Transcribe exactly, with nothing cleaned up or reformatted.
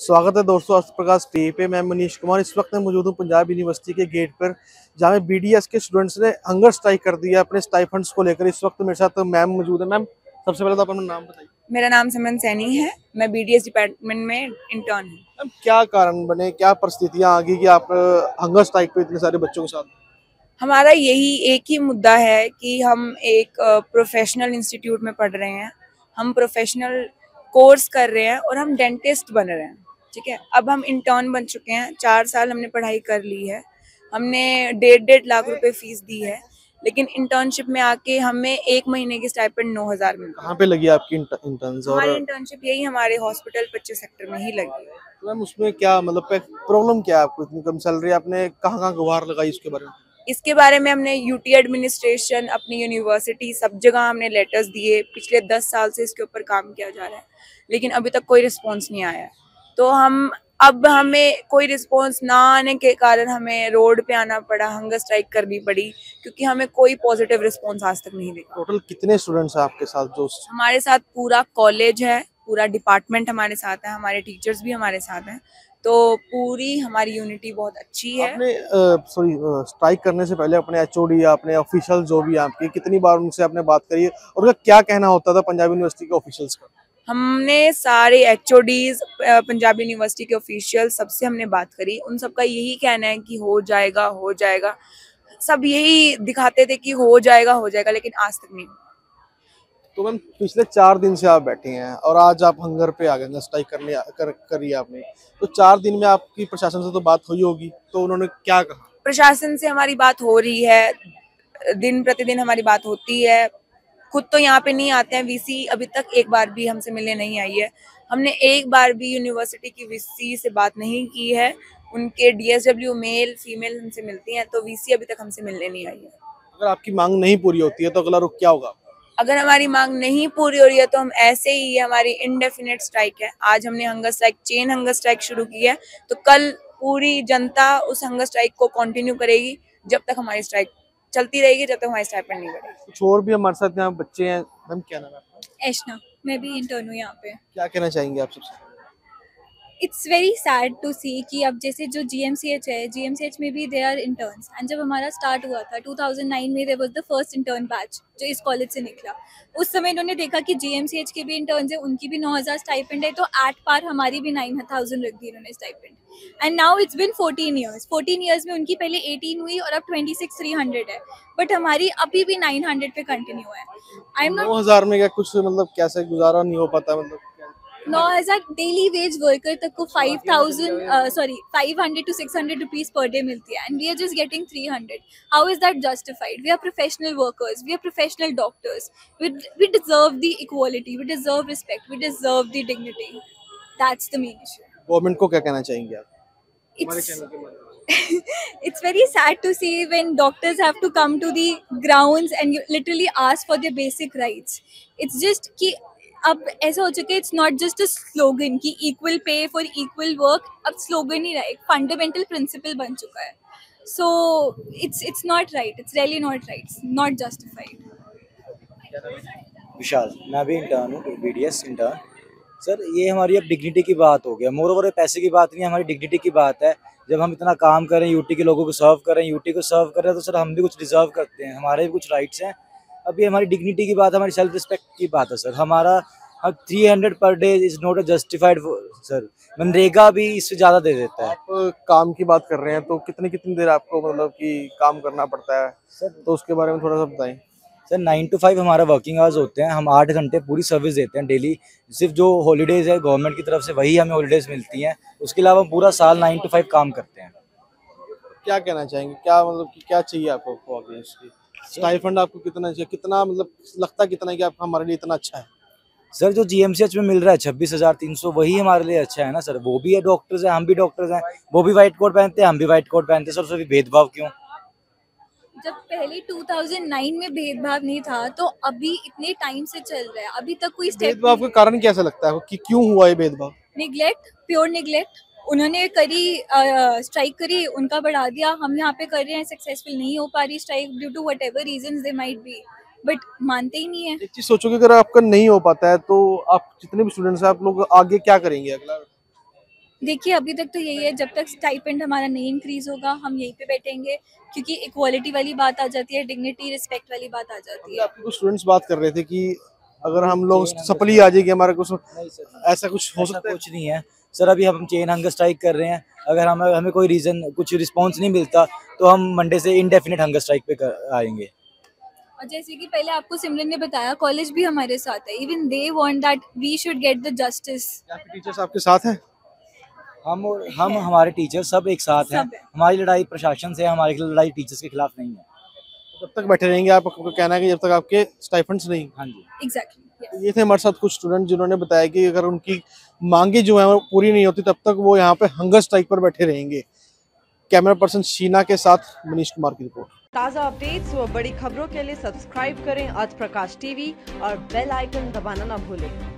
स्वागत है दोस्तों अस्त्र प्रकाश टीवी पे। मैं मनीष कुमार इस वक्त मैं मौजूद हूँ पंजाब यूनिवर्सिटी के गेट पर, जहाँ बीडीएस के स्टूडेंट्स ने हंगर स्ट्राइक कर दिया अपने स्टाइपेंड्स को लेकर। इस वक्त मेरे साथ मैम मौजूद है। मैम, सबसे पहले तो आप अपना नाम बताइए। मेरा नाम सिमरन सैनी है, मैं बीडीएस डिपार्टमेंट में इंटर्न हूँ। मैम, क्या कारण बने, क्या परिस्थितियाँ आ गई कि आप हंगर स्ट्राइक पे इतने सारे बच्चों के साथ? हमारा यही एक ही मुद्दा है कि हम एक प्रोफेशनल इंस्टीट्यूट में पढ़ रहे हैं, हम प्रोफेशनल कोर्स कर रहे हैं और हम डेंटिस्ट बन रहे हैं। ठीक है, अब हम इंटर्न बन चुके हैं, चार साल हमने पढ़ाई कर ली है, हमने डेढ़ डेढ़ लाख रुपए फीस दी है, लेकिन इंटर्नशिप में आके हमें एक महीने की स्टाइपेंड नौ हजार मिलता है। कहाँ पे लगी आपकी इंटर्नशिप? हमारी इंटर्नशिप यही हमारे हॉस्पिटल पच्चीस सेक्टर में ही लगी है। तो मैम, उसमें क्या मतलब प्रॉब्लम क्या है आपको? इतनी कम सैलरी, आपने कहाँ कहाँ गुहार लगाई इसके बारे में? इसके बारे में हमने यूटी एडमिनिस्ट्रेशन, अपनी यूनिवर्सिटी, सब जगह हमने लेटर्स दिए। पिछले दस साल से इसके ऊपर काम किया जा रहा है, लेकिन अभी तक कोई रिस्पांस नहीं आया है। तो हम अब हमें कोई रिस्पांस ना आने के कारण हमें रोड पे आना पड़ा, हंगर स्ट्राइक करनी पड़ी, क्योंकि हमें कोई पॉजिटिव रिस्पांस आज तक नहीं दिखा। टोटल कितने स्टूडेंट्स हैं आपके साथ? जो हमारे साथ पूरा कॉलेज है, पूरा डिपार्टमेंट हमारे साथ है, हमारे टीचर्स भी हमारे साथ हैं, तो पूरी हमारी यूनिटी बहुत अच्छी है। आपने सॉरी स्ट्राइक करने से पहले अपने एचओडी या अपने ऑफिशियल जो भी आपके, कितनी बार उनसे आपने बात करी है और उनका क्या कहना होता था पंजाब यूनिवर्सिटी के ऑफिशियल्स का? हमने सारे एचओडीज, पंजाब यूनिवर्सिटी के ऑफिशियल, सबसे हमने बात करी। उन सबका यही कहना है कि हो जाएगा हो जाएगा, सब यही दिखाते थे कि हो जाएगा हो जाएगा, लेकिन आज तक नहीं। तो मैम, पिछले चार दिन से आप बैठे हैं और आज आप हंगर पे आ गए, स्ट्राइक करने कर करी आपने, तो चार दिन में आपकी प्रशासन से तो बात हुई होगी, तो उन्होंने क्या कहा? प्रशासन से हमारी बात हो रही है, दिन प्रतिदिन हमारी बात होती है। खुद तो यहाँ पे नहीं आते हैं, वीसी अभी तक एक बार भी हमसे मिलने नहीं आई है। हमने एक बार भी यूनिवर्सिटी की वीसी से बात नहीं की है। उनके डीएसडब्ल्यू मेल फीमेल हमसे मिलती हैं, तो वीसी अभी तक हमसे मिलने नहीं आई है। अगर आपकी मांग नहीं पूरी होती है तो अगला रुख क्या होगा? अगर हमारी मांग नहीं पूरी हो रही है तो हम ऐसे ही, हमारी इनडेफिनेट स्ट्राइक है। आज हमने hunger strike, chain hunger strike शुरू की है, तो कल पूरी जनता उस हंगर स्ट्राइक को कंटिन्यू करेगी जब तक हमारी स्ट्राइक चलती रहेगी, जब तक हमारी स्टाइपेंड नहीं बढ़ेगी। कुछ और भी हमारे साथ यहाँ बच्चे हैं। मैम, क्या नाम है आपका? एशना, मैं भी इंटर्न हूँ यहाँ पे। क्या कहना चाहेंगे आप सबसे? It's very sad to see कि अब जैसे जो जीएमसीएच है, जीएमसीएच में भी दे आर इंटर्न्स, एंड जब हमारा स्टार्ट हुआ था टू थाउजेंड नाइन में, there was the first intern batch जो इस कॉलेज से निकला। उस समय इन्होंने देखा कि जीएमसीएच के भी इंटर्न्स है, उनकी भी नौ हज़ार स्टाइपेंड है, तो एट पार हमारी भी नाइन थाउजेंड रख दी इन्होंने stipend. And now it's been fourteen years fourteen years में उनकी पहले एटीन हुई और अब ट्वेंटी सिक्स थ्री हंड्रेड है, बट हमारी अभी भी नाइन हंड्रेड पे कंटिन्यू है। आई एम नॉट नौ हजार में क्या कुछ मतलब कैसे गुजारा नहीं हो पाता? मतलब नौ हजार डेली वेज वर्कर तक को five thousand sorry five hundred to six hundred rupees per day मिलती है, and we are just getting three hundred. How is that justified? We are professional workers, we are professional doctors, we we deserve the equality, we deserve respect, we deserve the dignity. That's the main issue. Government को क्या कहना चाहेंगे आप? It's it's very sad to see when doctors have to come to the grounds and you literally ask for their basic rights. It's just कि अब ऐसा हो चुका है, it's not just a slogan कि equal pay for equal work, अब slogan ही रहा है, एक फंडामेंटल प्रिंसिपल बन चुका है। So it's it's not right, it's really not right, not justified. Vishal, मैं भी इंटर्न हूँ, बीडीएस इंटर्न। सर, ये हमारी अब डिग्निटी की बात हो गया, मोर ओवर पैसे की बात नहीं, हमारी डिग्निटी की बात है। जब हम इतना काम करें, यूटी के लोगों को सर्व करें, यूटी को सर्व करें, तो सर हम भी कुछ डिजर्व करते हैं, हमारे भी कुछ राइट्स हैं। अभी हमारी डिग्निटी की बात, हमारी सेल्फ रिस्पेक्ट की बात है सर। हमारा three hundred per day is not a justified sir. MNREGA भी इससे ज़्यादा दे देता है। आप काम की बात कर रहे हैं तो कितनी कितनी देर आपको मतलब कि काम करना पड़ता है सर? तो उसके बारे में थोड़ा सा बताएं सर। नाइन टू फाइव हमारा वर्किंग आवर्स होते हैं, हम आठ घंटे पूरी सर्विस देते हैं डेली। सिर्फ जो हॉलीडेज़ है गवर्नमेंट की तरफ से वही हमें हॉलीडेज़ मिलती हैं, उसके अलावा हम पूरा साल नाइन टू फाइव काम करते हैं। क्या कहना चाहेंगे, क्या मतलब कि क्या चाहिए आपको आगे? इसकी स्टाइपेंड आपको कितना चाहिए, कितना मतलब लगता है कितना कि आप हमारे लिए इतना अच्छा है? सर, जो जीएमसीएच में मिल रहा है छब्बीस हजार तीन सौ, वही हमारे लिए अच्छा है ना सर। वो भी है डॉक्टर्स हैं, हम भी डॉक्टर्स हैं, वो भी व्हाइट कोट पहनते हैं, हम भी व्हाइट कोट पहनते हैं सर। उसमें भेदभाव क्यों? जब पहले टू थाउजेंड नाइन में भेदभाव नहीं था, तो अभी इतने टाइम से चल रहा है, अभी तक कोई स्टेप। भेदभाव का कारण कैसा लगता है कि क्यों हुआ ये भेदभाव? Neglect, pure neglect. उन्होंने करी, स्ट्राइक करी, उनका बढ़ा दिया, हम यहाँ पे कर रहे हैं, सक्सेसफुल नहीं हो पा रही strike due to whatever reasons they might be, but मानते ही नहीं है। एक चीज सोचो कि अगर आपका नहीं हो पाता है तो आप जितने भी स्टूडेंट्स हैं, आप लोग आगे क्या करेंगे? अगला देखिए अभी तक तो यही है, जब तक स्टाइपेंड हमारा नहीं इंक्रीज होगा हम यहीं पे बैठेंगे, क्योंकि इक्वालिटी वाली बात आ जाती है, डिग्निटी रिस्पेक्ट वाली बात आ जाती अभी है। आपके कुछ स्टूडेंट्स बात कर रहे थे कि अगर हम लोग चेन सप्ली आ जाएगी हमारा कुछ, नहीं सर, ऐसा कुछ हो ऐसा सकता है? कुछ नहीं है सर। अभी हम चेन हंगर स्ट्राइक कर रहे हैं, अगर हमें हमें कोई रीज़न कुछ रिस्पांस नहीं मिलता तो हम मंडे से इंडेफिनिट हंगर स्ट्राइक पे कर, आएंगे। और जैसे कि पहले आपको सिमरन ने बताया, कॉलेज भी हमारे साथ है, even they want that we should get the justice. क्या आपके टीचर्स आपके साथ हैं? हम और हम हमारे टीचर सब एक साथ हैं। सब है। हमारी लड़ाई प्रशासन से है, हमारी लड़ाई टीचर्स के खिलाफ नहीं है। जब तक बैठे रहेंगे, आपका कहना है कि जब तक आपके स्टाइपेंड्स नहीं। हाँ जी। एग्जैक्टली। ये थे हमारे साथ कुछ स्टूडेंट जिन्होंने बताया कि अगर उनकी मांगे जो है वो पूरी नहीं होती तब तक वो यहाँ पे हंगर स्ट्राइक पर बैठे रहेंगे। कैमरा पर्सन शीना के साथ मनीष कुमार की रिपोर्ट। ताज़ा अपडेट्स व बड़ी खबरों के लिए सब्सक्राइब करें आज प्रकाश टीवी और बेल आइकन दबाना ना भूलें।